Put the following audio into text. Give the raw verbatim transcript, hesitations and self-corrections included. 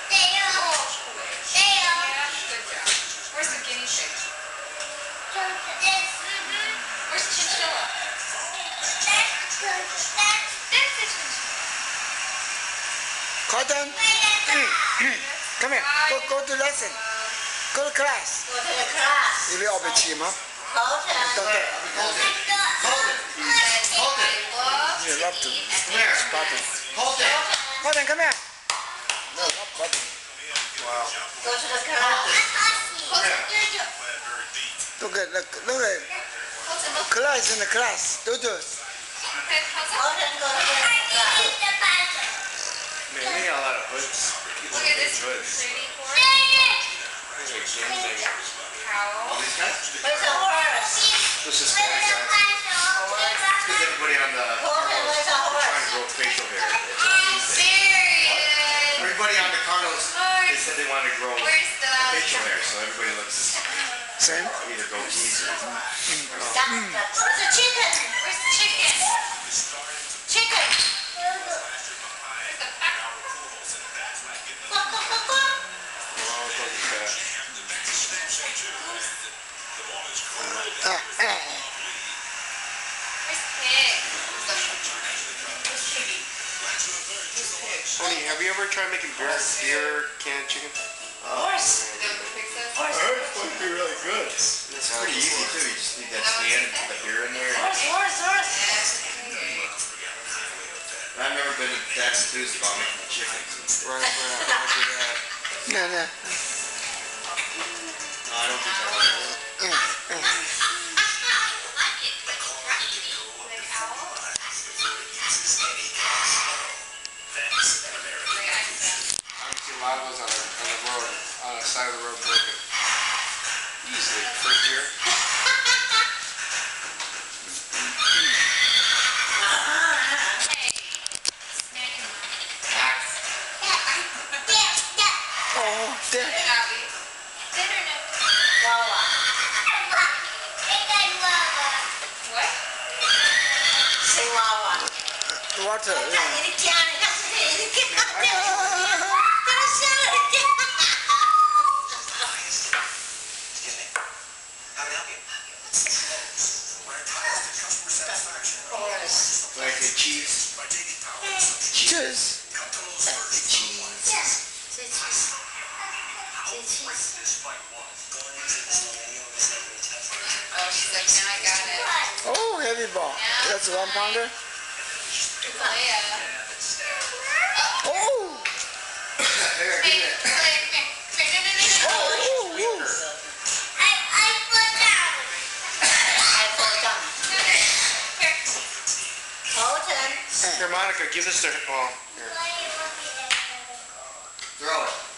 Where's the guinea pig? Where's the chinchilla? Cotton, come here. Go, go to lesson. Go to class. Go to the class. 你要被气吗？ Cotton. Hold it. Hold it. Hold it. Hold it. You love to. Come here. Cotton. Hold it. Cotton, come here. No, not Cotton. Wow. Go to the class. Come here. Look at, look, look at. Class in the class. Do do. Cotton, go to the class. Man, we got a lot of hoods. Look at this hoods. pretty horse. These are game things. Cow. These guys? Where's the horse? This is funny, guys. Because everybody on the Cotton, where's the trying to horse? grow facial hair. It's not easy. Serious. Everybody on the condos, they said they wanted to grow Where's the facial hair, so everybody looks Same. either goatees or Stop, stop. Where's the chicken? Where's the chicken? Chicken. Go, go, go, go. Ah, ah. Where's pig? Where's piggy? Where's pig? Honey, have you ever tried making beer, beer canned chicken? Horse. Is that what the pig says? I heard it's supposed to be really good. It's pretty easy too. You just need that stand and put the beer in there. Horse, horse, horse. I've never been that enthused about making chicken. Right, right, right, do that. No, no. No, I don't think I will. Mm, mm. I can see a lot of those on the, on the road, on the side of the road broken. Easily, first year. Oh, damn. Wawa. What? Say wawa. Water. 我 Yeah. 在你的家里，他是你的家里。 Like a cheese. Cheers. Oh, she's like, now I got it. Oh, heavy ball. That's a one pounder. Leia. Oh. Here, Hey, give me that. Leia, come here. Come here. No, no, no, no. Oh, oh, oh. Here, Monica, give this to her. Oh, here. Throw it.